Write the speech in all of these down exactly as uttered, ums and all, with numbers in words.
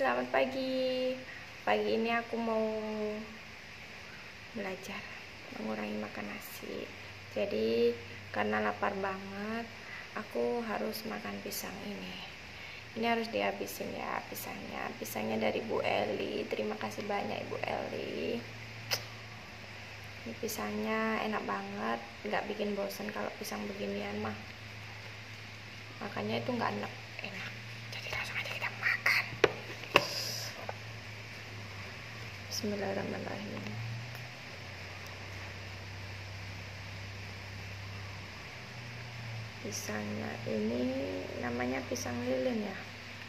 selamat pagi. Pagi ini aku mau belajar mengurangi makan nasi. Jadi karena lapar banget, aku harus makan pisang ini. Ini harus dihabisin ya pisangnya. Pisangnya dari Bu Eli. Terima kasih banyak Ibu Eli. Ini pisangnya enak banget, nggak bikin bosan kalau pisang beginian mah. Makanya itu nggak enak, enak. Jadi langsung aja kita makan. Bismillahirrahmanirrahim. Pisangnya ini namanya pisang lilin ya.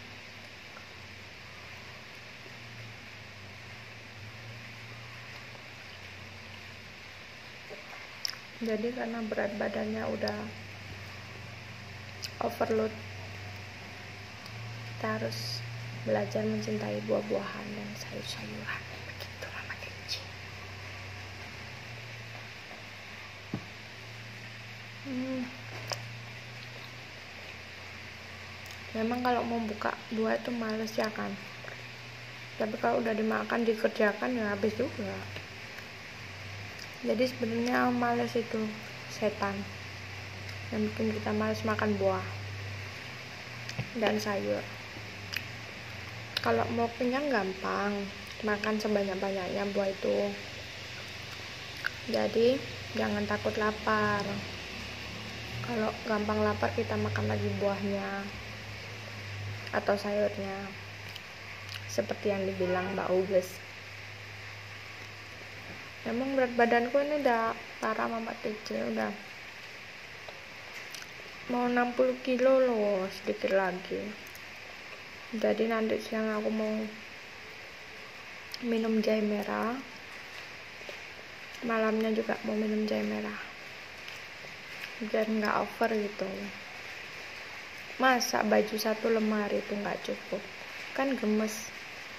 Jadi karena berat badannya udah overload, kita harus belajar mencintai buah-buahan dan sayur-sayuran. Begitu Mama Kecil. Hmm. Memang kalau mau buka buah itu males ya kan. Tapi kalau udah dimakan dikerjakan ya habis juga. Jadi sebenarnya males itu setan yang bikin kita males makan buah dan sayur. Kalau mau kenyang gampang, makan sebanyak-banyaknya buah itu. Jadi jangan takut lapar. Kalau gampang lapar kita makan lagi buahnya atau sayurnya, seperti yang dibilang Mbak Uges. Emang berat badanku ini udah parah Mama Kecil, udah mau enam puluh kilo loh, sedikit lagi. Jadi nanti siang aku mau minum jahe merah, malamnya juga mau minum jahe merah, biar nggak over gitu. Masa baju satu lemari itu nggak cukup, kan gemes.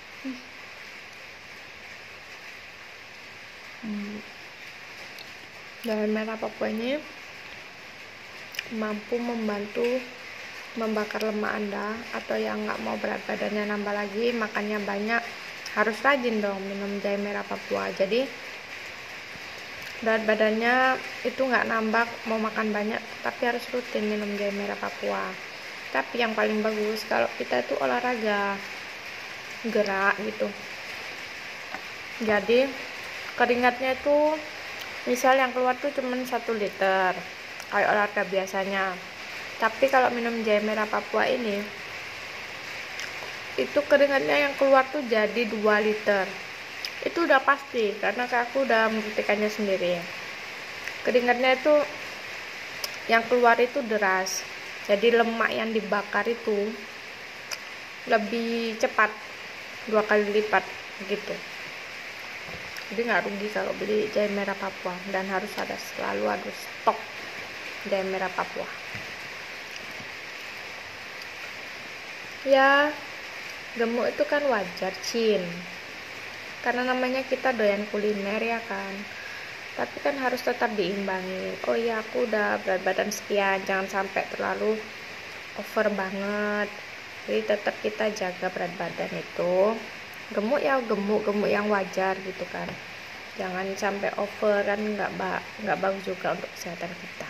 hmm. Jahe merah Papua ini mampu membantu membakar lemak Anda, atau yang nggak mau berat badannya nambah lagi, makannya banyak, harus rajin dong minum jahe merah Papua. Jadi berat badannya itu nggak nambah, mau makan banyak, tapi harus rutin minum jahe merah Papua. Tapi yang paling bagus kalau kita itu olahraga, gerak gitu. Jadi keringatnya itu misal yang keluar tuh cuma satu liter kayak olahraga biasanya. Tapi kalau minum jahe merah Papua ini, itu keringatnya yang keluar tuh jadi dua liter. Itu udah pasti, karena aku udah membuktikannya sendiri. Keringatnya itu yang keluar itu deras. Jadi lemak yang dibakar itu lebih cepat, dua kali lipat gitu. Jadi nggak rugi kalau beli jahe merah Papua, dan harus ada selalu ada stok jahe merah Papua. Ya, gemuk itu kan wajar, Cin. Karena namanya kita doyan kuliner ya kan. Tapi kan harus tetap diimbangi. Oh ya, aku udah berat badan sekian, jangan sampai terlalu over banget. Jadi tetap kita jaga berat badan itu. Gemuk ya gemuk, gemuk yang wajar gitu kan. Jangan sampai over, kan nggak ba nggak bagus juga untuk kesehatan kita.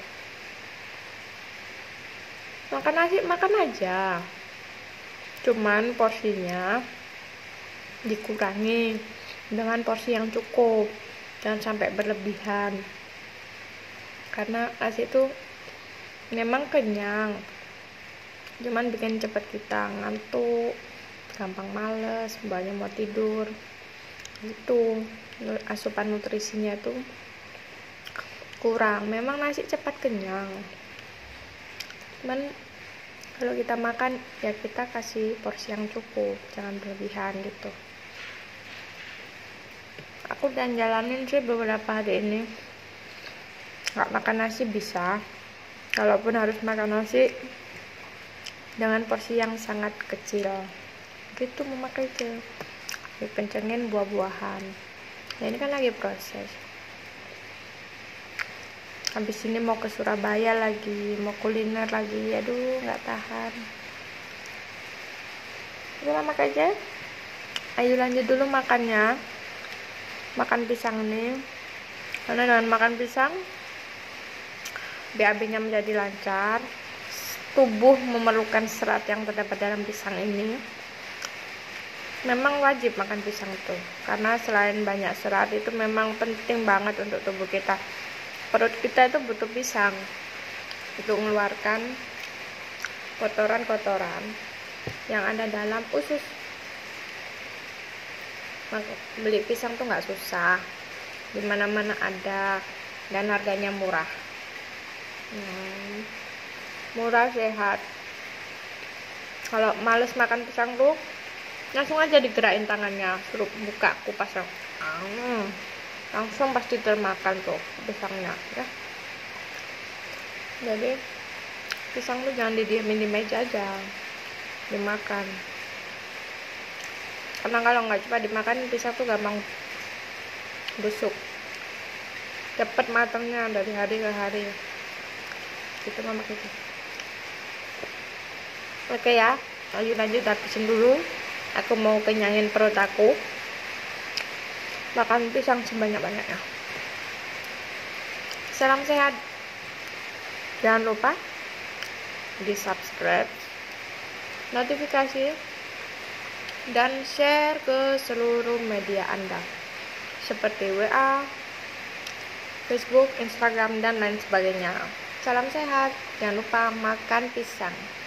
Makan nasi, makan aja. Cuman porsinya dikurangi dengan porsi yang cukup. Jangan sampai berlebihan. Karena nasi itu memang kenyang, cuman bikin cepat kita ngantuk, gampang males, banyak mau tidur. Itu asupan nutrisinya tuh kurang. Memang nasi cepat kenyang, cuman kalau kita makan ya kita kasih porsi yang cukup, jangan berlebihan gitu. Aku dan jalanin sih beberapa hari ini nggak makan nasi bisa. Kalaupun harus makan nasi dengan porsi yang sangat kecil gitu Mama Kecil. Dikencengin buah-buahan. Ya ini kan lagi proses. Habis ini mau ke Surabaya lagi, mau kuliner lagi. Aduh nggak tahan. Udah lama aja. Ayo lanjut dulu makannya. Makan pisang nih. Karena dengan makan pisang B A B-nya menjadi lancar. Tubuh memerlukan serat yang terdapat dalam pisang ini. Memang wajib makan pisang tuh, karena selain banyak serat itu memang penting banget untuk tubuh kita. Perut kita itu butuh pisang untuk mengeluarkan kotoran-kotoran yang ada dalam usus. Beli pisang tuh nggak susah, dimana-mana ada, dan harganya murah. hmm, murah, sehat. Kalau males makan pisang tuh langsung aja digerakin tangannya, suruh buka kupasnya, hmm, langsung pasti termakan tuh pisangnya ya. Jadi pisang tuh jangan didiamin di meja aja, dimakan. Karena kalau nggak cepat dimakan, pisang tuh gampang busuk, cepet matangnya dari hari ke hari. Gitu mama gitu. Oke ya, lanjut lanjut habisin dulu. Aku mau kenyangin perut aku. Makan pisang sebanyak-banyaknya. Salam sehat. Jangan lupa di subscribe, notifikasi, dan share ke seluruh media Anda seperti W A, Facebook, Instagram, dan lain sebagainya. Salam sehat, jangan lupa makan pisang.